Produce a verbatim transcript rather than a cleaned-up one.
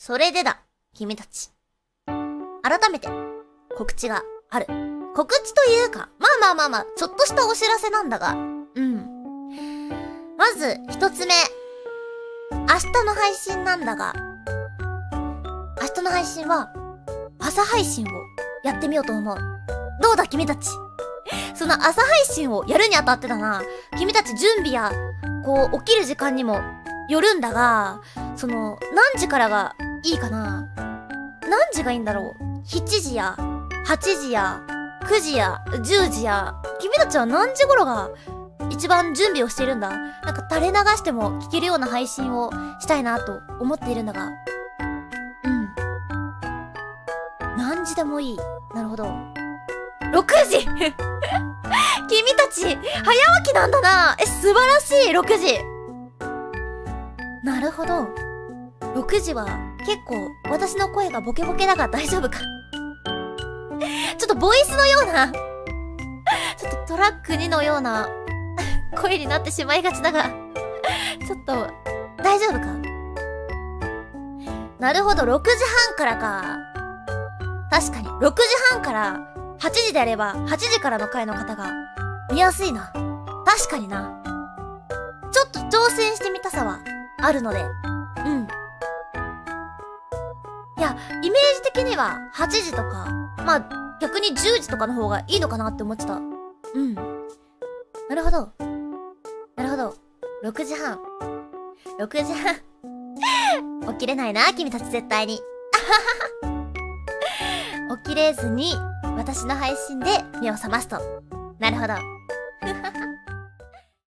それでだ、君たち。改めて、告知がある。告知というか、まあまあまあまあ、ちょっとしたお知らせなんだが、うん。まず、一つ目。明日の配信なんだが、明日の配信は、朝配信をやってみようと思う。どうだ君たち。その朝配信をやるにあたってだな、君たち準備や、こう、起きる時間にもよるんだが、その、何時からがいいかな。何時がいいんだろう。しちじや、はちじや、くじや、じゅうじや、君たちは何時頃が一番準備をしているんだ。なんか垂れ流しても聞けるような配信をしたいなと思っているんだが。うん。何時でもいい。なるほど。ろくじ君たち、早起きなんだな。え、素晴らしい、ろくじ。なるほど。ろくじは結構私の声がボケボケだが大丈夫か。ちょっとボイスのような、ちょっとトラックにのような声になってしまいがちだが、ちょっと大丈夫か。なるほど、ろくじはんからか。確かに、ろくじはんからはちじであれば、はちじからの回の方が見やすいな。確かにな。ちょっと挑戦してみたさはあるので、うん。いや、イメージ的にははちじとか、まあ、逆にじゅうじとかの方がいいのかなって思ってた。うん。なるほど。なるほど。ろくじはん。ろくじはん。起きれないな、君たち絶対に。起きれずに、私の配信で目を覚ますと。なるほど。